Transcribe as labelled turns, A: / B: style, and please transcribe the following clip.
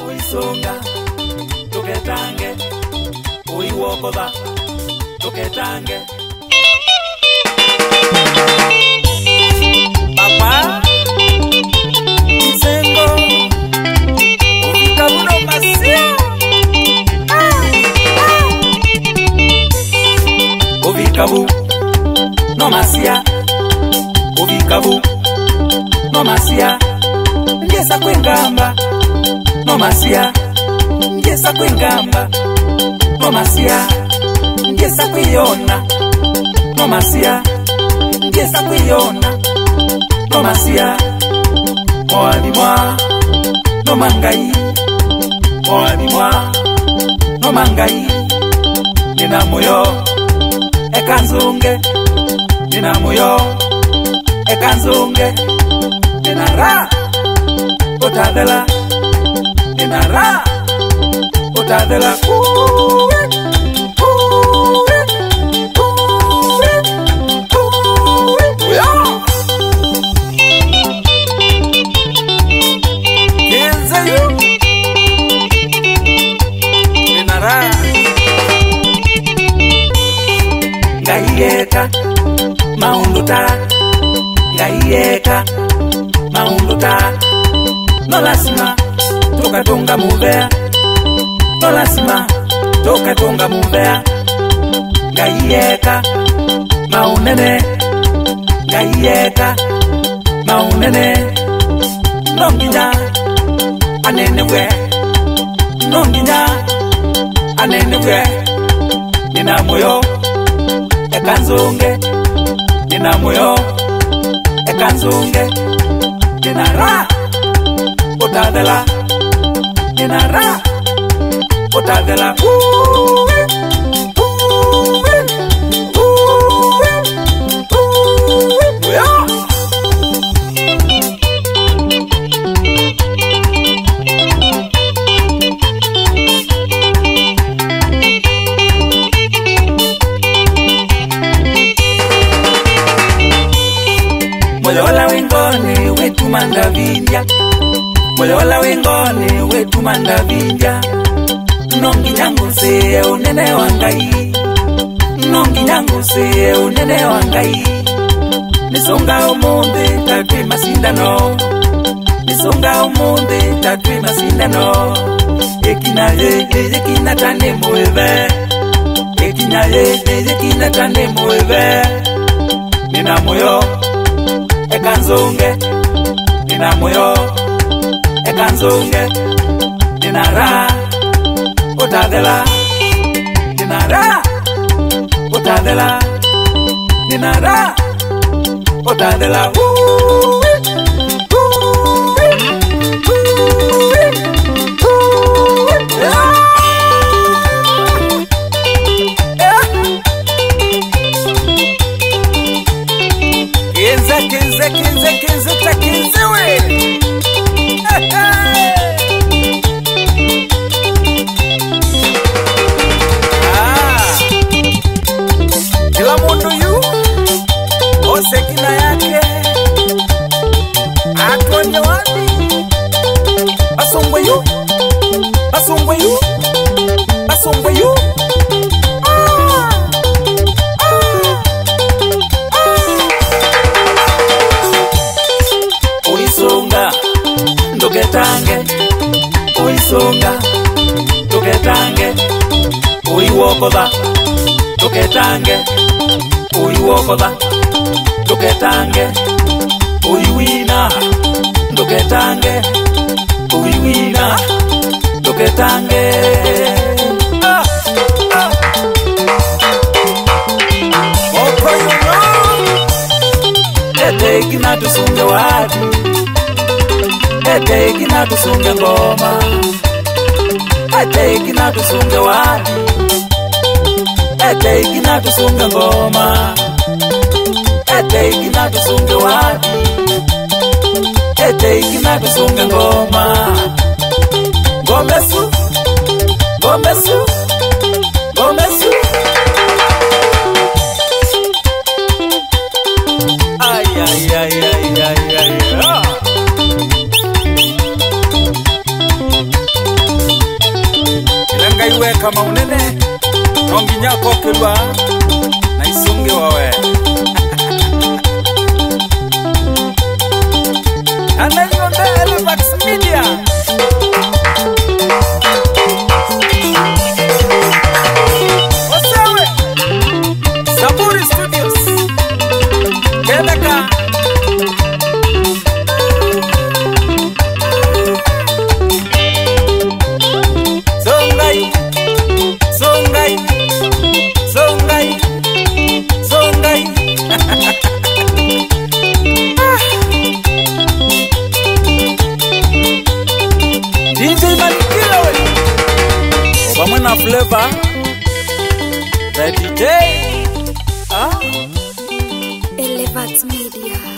A: Uisonga tuketange uiwokoba tuketange Papa Isengo Ubikabuno masia Ubikabu no masia Ubikabu no masia Ngesa kwengamba no masia Ngesa kwengamba no masia Ngesa kwiona no masia Ngesa kwiona no masia Mwali mwa no mangai Mwali mwa no mangai Nina moyo ekanzunge Nina moyo ekanzunge Nina ra Utadela Nina ra Utadela Ngaieka maunduta Ngaieka maunduta No lasima tukatunga muvea No lasima tukatunga muvea Ngaieka maunene Ngaieka maunene Nonginya anenewe Nonginya anenewe Nina moyo ekanzunge Nina moyo ekanzunge Nina ra Utadela Nina ra Utadela Moyola wengone wetu mandavindia Moyola wengone wetu mandavindia Nongi nyangu se unene wangai Nongi nyangu se unene wangai Nisonga umunde tatwe masindano Nisonga umunde tatwe masindano Ekina ekina tane mueve Ekina ekina tane mueve Nina moyo ekanzunge Nina moyo ekanzunge Nina ra Utadela Nina ra Utadela Nina ra Utadela Kinze we Kila mundu yu Osekina yake Atuanye wani Asongwe yu Asongwe yu Asongwe yu Uisonga Tuketange Uisonga Tuketange Uiwokoba Tuketange Uiwokoba Tuketange Uiwina Tuketange Uiwina Tuketange Oko yuno Ete ikina tusunge wadi Ete ikina tusunge ngoma Ete ikina tusunge wadi Ete ikina tusunge ngoma Ete ikina tusunge wadi Ete ikina tusunge ngoma Gomesu Gomesu Gomesu Ay ay ay ay ay ay we kama unene nonginya kokelwa na isunge wawe anayonde Elevax Media Osewe Saburi Studios Kedaka Obama flavor the DJ
B: Elevax Media.